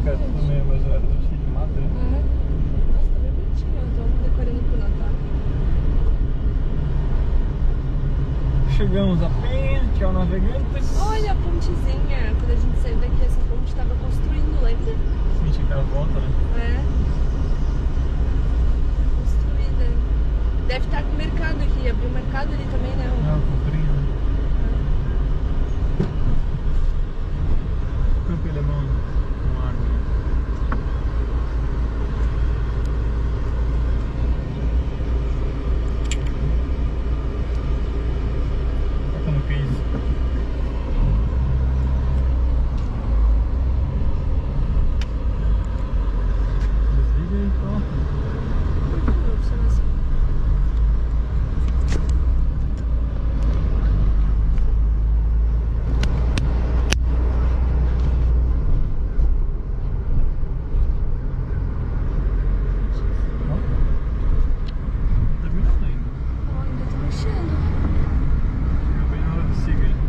perto também, mas era cheio de mato. Nossa, tá bem bonitinho. Eu tô decorando pro Natal. Chegamos a Penha, tchau navegantes. Olha a pontezinha. Quando a gente saiu daqui, essa ponte tava construindo, lembra? Sim, tinha aquela volta, né? É. Construída. Deve estar com o mercado aqui. Abriu o mercado ali também, né? Não, comprinha, né? Campo Alemão, com árvore. Toca no case. Desliga aí, pronto. Continua funcionando assim. Terminando ainda. Ó, ainda tô mexendo. Chega bem na hora do siga aí.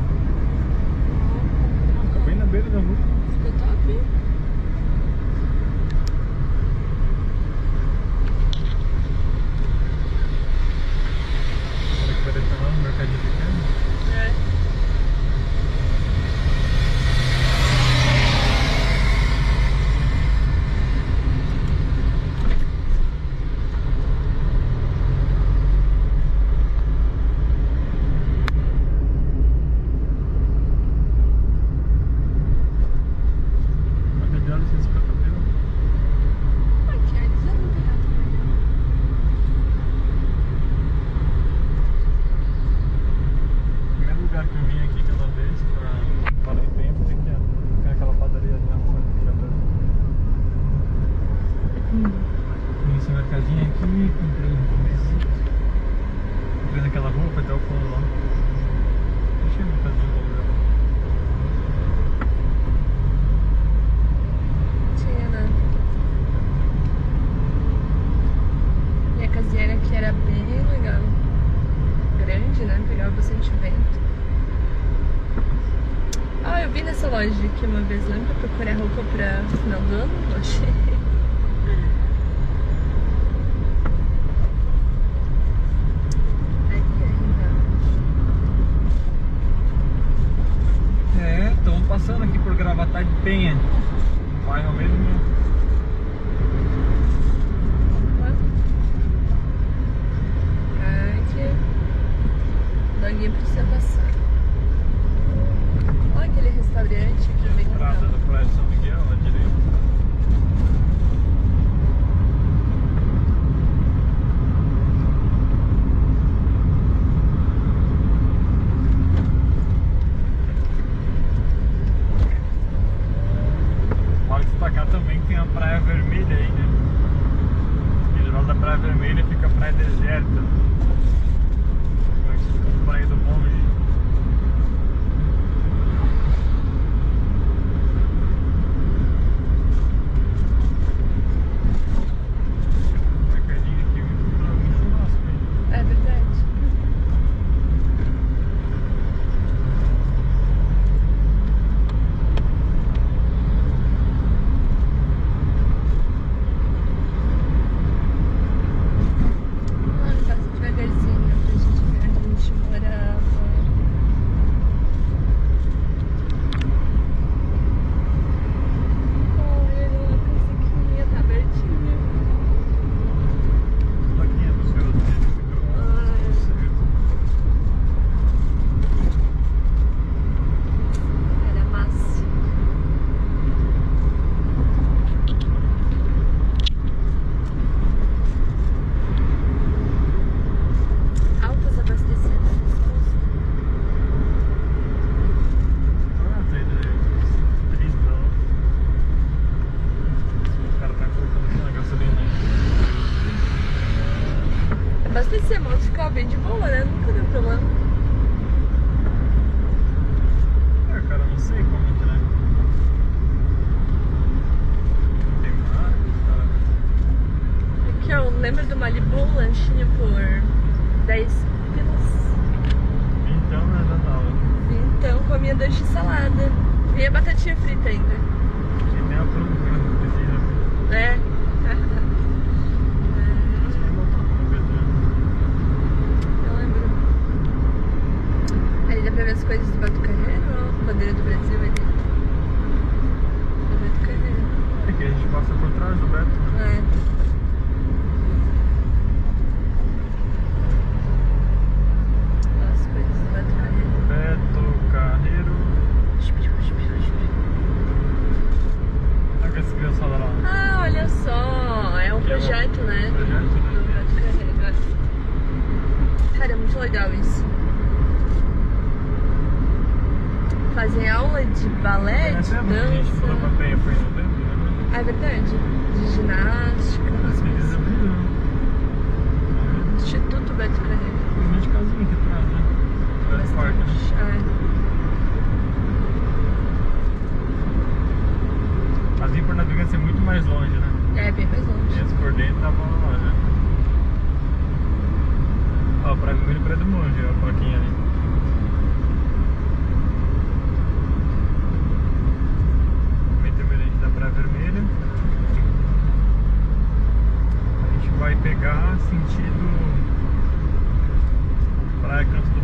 Fica bem na beira da rua. Ficou top. Será que vai detonar no mercadinho pequeno? É. Uma radial de 150 mil. Aqui, eles já vão pegar também. O primeiro lugar que eu vim aqui aquela vez pra falar em tempo, tem que ir naquela padaria ali na frente que já vim esse mercadinho aqui, comprei um começo. Entrei naquela rua, foi até o fundo lá. Deixei o mercadinho no lugar. Tinha, né? E a casinha aqui era bem legal. Grande, né? Pegava bastante vento. Ah, eu vi nessa loja aqui uma vez, lembra? Procurei roupa pra final do ano, não achei. Aqui ainda. É, estamos passando aqui por Gravatar de Penha. Vai ao mesmo. Aqui. Doguinha precisa passar. Olha aquele restaurante que eu vi no Entrada canal. da Praia de São Miguel, à direita. Vale destacar também que tem a Praia Vermelha aí, né? E do lado da Praia Vermelha fica a Praia Deserta. A Praia do Monge. Mercadinho aqui, muito churrasco aí. É verdade. Ah, passa devagarzinho pra gente ver onde a gente morava. Olha, a casaquinha tá abertinha. Plaquinha do seu Era massa. Altas abastecidas. Ah, tem 30 lá. O cara tá colocando aqui na gasolina aí. Abastecer a moto ficava bem de boa, né? Nunca deu problema. É, cara, não sei como que é. Tem mais, cara. Aqui, ó, lembra do Malibu? Lanchinho por 10 pilas. Então, né, já tava. Então, comia 2 de salada. E a batatinha frita ainda. Aqui tem já provando, precisa. É. Mas vai voltar uma vez, né? Eu lembro. Ali dá pra ver as coisas do Beto Carreiro, ó. Bandeira do Brasil ali. Do Beto Carreiro. É que a gente passa por trás do Beto, né? É. As coisas do Beto Carreiro. Beto Carreiro. Olha que essa criançada lá. Ah, olha só. É um Que é um projeto, né? projeto, né? Do Beto Carreiro. É. Cara, é muito legal isso. Fazem aula de balé, de Essa é a que a gente dança. falou pra Penha, foi em novembro, né? Ah, é verdade. De ginástica. As meninas abriram. Instituto Beto Carreiro. Tem um monte de casinha aqui atrás, né? Atrás do parque, né? As vir por Navegância é muito mais longe, né? É, bem mais longe. 500 por dentro tava lá já. Ó, Praia Vermelha e Praia do Monte, ó, a plaquinha ali. Intermitente da Praia Vermelha. A gente vai pegar sentido Praia Canto do